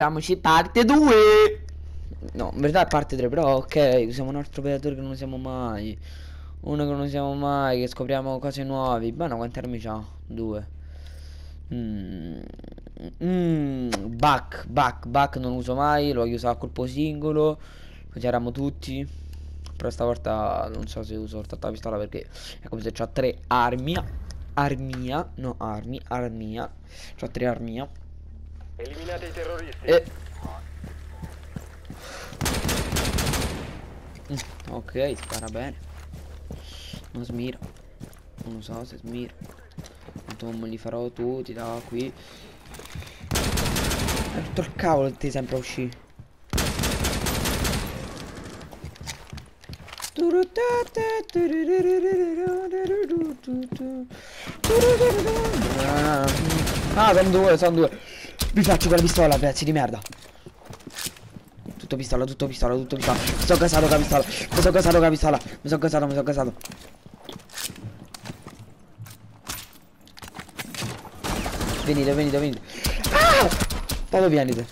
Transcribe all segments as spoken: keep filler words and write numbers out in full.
Facciamoci parte due. No, in verità è parte tre, però ok, siamo un altro predatore che non siamo mai. Uno che non siamo mai, che scopriamo cose nuove. Beh, quante armi c'ha? Due. Mm. Mm. Back, back, back non uso mai, lo voglio usare a colpo singolo. Così eravamo tutti. Però stavolta non so se uso soltanto la pistola perché è come se c'ha tre armi. Armia, no armi, armia. C'ho tre armia. Eliminate i terroristi. E... Mm, ok, spara bene. Non smira. Non so se smira. Insomma li farò tutti da qui. È tutto il cavolo ti sempre a uscire. Ah, sono due, sono due. Vi faccio con la pistola, pezzi di merda. Tutto pistola, tutto pistola, tutto pistola. Mi sono casato con la pistola. Mi sono casato con la pistola. Mi sono casato, mi sono casato. Venite, venite, venite. Ah! Dove venite?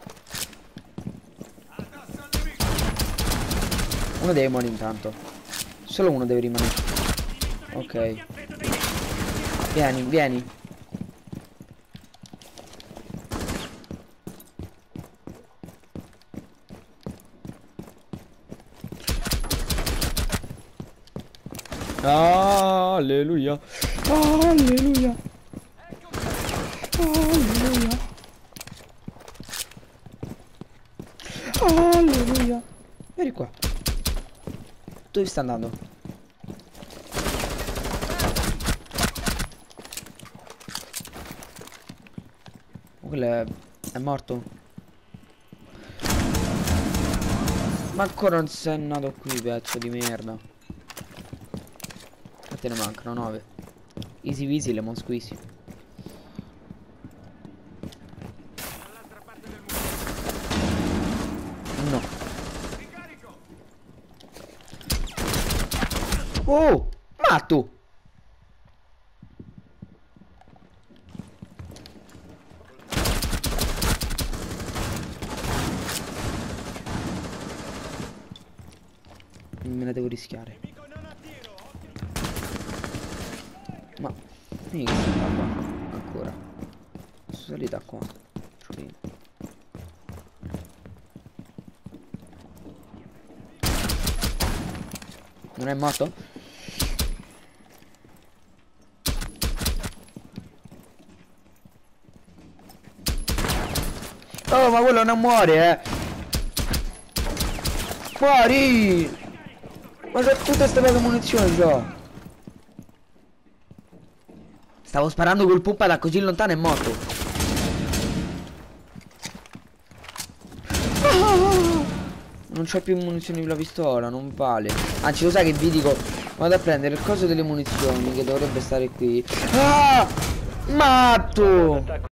Uno deve morire intanto. Solo uno deve rimanere. Ok. Vieni, vieni. Alleluia. Alleluia. Alleluia. Alleluia. Vieni qua. Dove sta andando? Oh, quello è... è morto. Ma ancora non sei nato qui, pezzo di merda. A te ne mancano nove. Easy peasy lemon squeezy. No. Oh, matto. Me la devo rischiare. Ma vieni che sta qua ancora. Sono salita qua. Non è morto? Oh, ma quello non muore, eh. Muori! Ma c'è tutte queste poche munizioni già. Stavo sparando col pumpa da così lontano e è morto. Oh! Non c'ho più munizioni per la pistola, non vale. Anzi, lo sai che vi dico? Vado a prendere il coso delle munizioni che dovrebbe stare qui. Ah! Matto!